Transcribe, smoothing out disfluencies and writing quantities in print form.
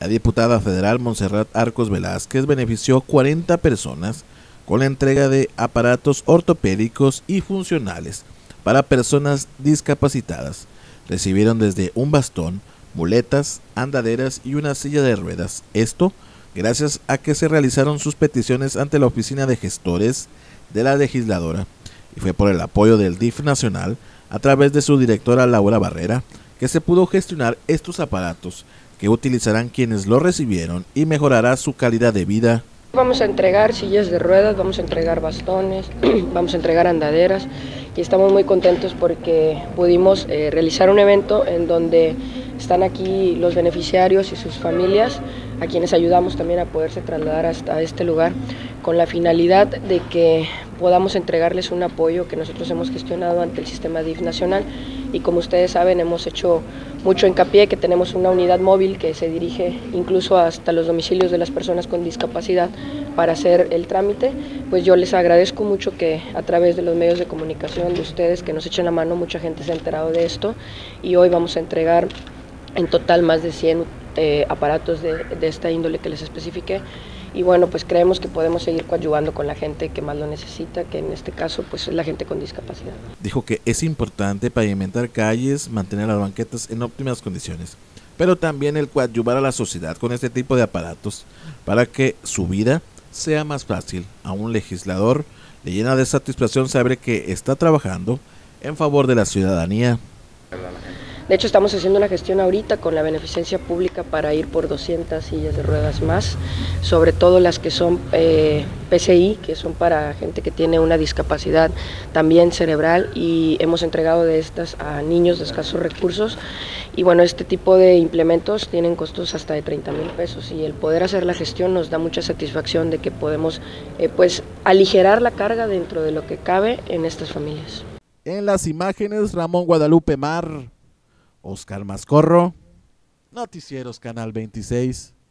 La diputada federal Montserrat Arcos Velázquez benefició 40 personas con la entrega de aparatos ortopédicos y funcionales para personas discapacitadas. Recibieron desde un bastón, muletas, andaderas y una silla de ruedas. Esto gracias a que se realizaron sus peticiones ante la oficina de gestores de la legisladora, y fue por el apoyo del DIF nacional a través de su directora Laura Barrera que se pudo gestionar estos aparatos que utilizarán quienes lo recibieron y mejorará su calidad de vida. Vamos a entregar sillas de ruedas, vamos a entregar bastones, vamos a entregar andaderas y estamos muy contentos porque pudimos realizar un evento en donde están aquí los beneficiarios y sus familias, a quienes ayudamos también a poderse trasladar hasta este lugar, con la finalidad de que podamos entregarles un apoyo que nosotros hemos gestionado ante el sistema DIF nacional. Y como ustedes saben, hemos hecho mucho hincapié que tenemos una unidad móvil que se dirige incluso hasta los domicilios de las personas con discapacidad para hacer el trámite. Pues yo les agradezco mucho que a través de los medios de comunicación de ustedes que nos echen la mano, mucha gente se ha enterado de esto y hoy vamos a entregar en total más de 100 aparatos de esta índole que les especifiqué. Y bueno, pues creemos que podemos seguir coadyuvando con la gente que más lo necesita, que en este caso pues es la gente con discapacidad. Dijo que es importante pavimentar calles, mantener las banquetas en óptimas condiciones, pero también el coadyuvar a la sociedad con este tipo de aparatos para que su vida sea más fácil. A un legislador le llena de satisfacción saber que está trabajando en favor de la ciudadanía. De hecho, estamos haciendo una gestión ahorita con la beneficencia pública para ir por 200 sillas de ruedas más, sobre todo las que son PCI, que son para gente que tiene una discapacidad también cerebral, y hemos entregado de estas a niños de escasos recursos. Y bueno, este tipo de implementos tienen costos hasta de 30,000 pesos y el poder hacer la gestión nos da mucha satisfacción de que podemos pues aligerar la carga dentro de lo que cabe en estas familias. En las imágenes, Ramón Guadalupe Mar, Oscar Mascorro, Noticieros Canal 26.